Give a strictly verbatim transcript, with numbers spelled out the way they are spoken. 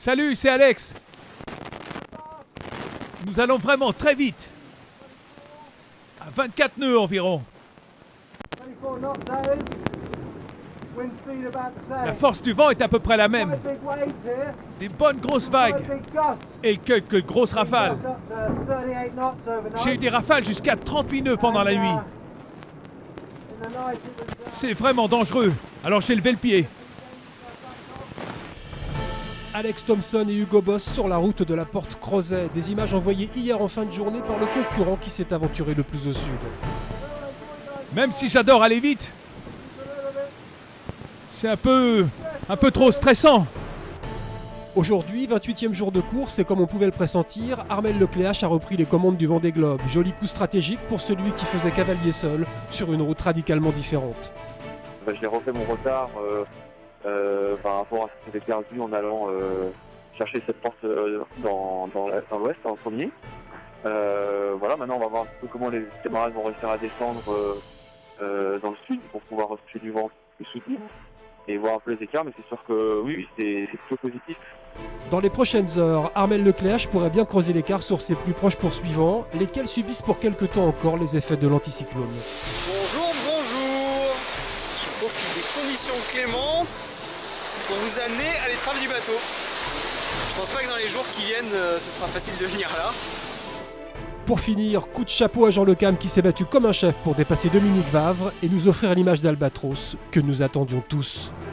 Salut, c'est Alex. Nous allons vraiment très vite. À vingt-quatre nœuds environ. La force du vent est à peu près la même. Des bonnes grosses vagues et quelques grosses rafales. J'ai eu des rafales jusqu'à trente-huit nœuds pendant la nuit. C'est vraiment dangereux, alors j'ai levé le pied. Alex Thompson et Hugo Boss sur la route de la Porte Crozet. Des images envoyées hier en fin de journée par le concurrent qui s'est aventuré le plus au sud. Même si j'adore aller vite, c'est un peu, un peu trop stressant. Aujourd'hui, vingt-huitième jour de course et comme on pouvait le pressentir, Armel Lecléache a repris les commandes du Vendée Globe. Joli coup stratégique pour celui qui faisait cavalier seul sur une route radicalement différente. Bah, j'ai refait mon retard euh, euh, par rapport à ce que j'avais perdu en allant euh, chercher cette porte euh, dans, dans, dans l'ouest en premier. Euh, voilà, maintenant on va voir un peu comment les camarades vont réussir à descendre euh, euh, dans le sud pour pouvoir refuser du vent plus soutenu et voir un peu les écarts, mais c'est sûr que oui, c'est plutôt positif. Dans les prochaines heures, Armel Lecléache pourrait bien creuser l'écart sur ses plus proches poursuivants, lesquels subissent pour quelque temps encore les effets de l'anticyclone. Bonjour, bonjour. Je profite des conditions clémentes pour vous amener à l'étrave du bateau. Je pense pas que dans les jours qui viennent, ce sera facile de venir là. Pour finir, coup de chapeau à Jean Le Cam qui s'est battu comme un chef pour dépasser Dominique Vavre et nous offrir l'image d'Albatros que nous attendions tous.